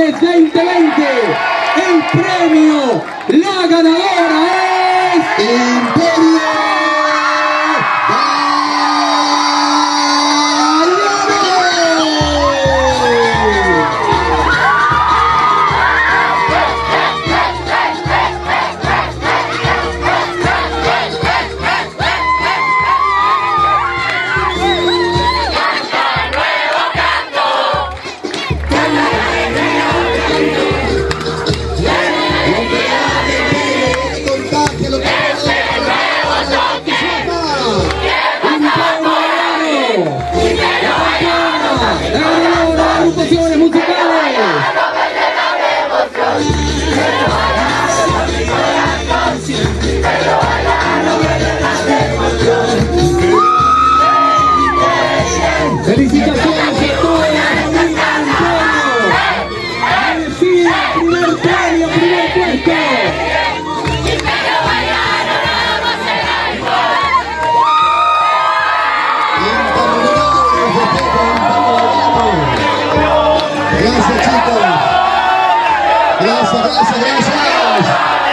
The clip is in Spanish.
Agrupaciones 2020. El premio, la ganadora es Imperio agrupaciones musicales. Felicitaciones a toda la familia Antonio. Recibe el primer premio, primer puesto. Imperio Bahiano, nada más será igual. Gracias, chicos. Gracias.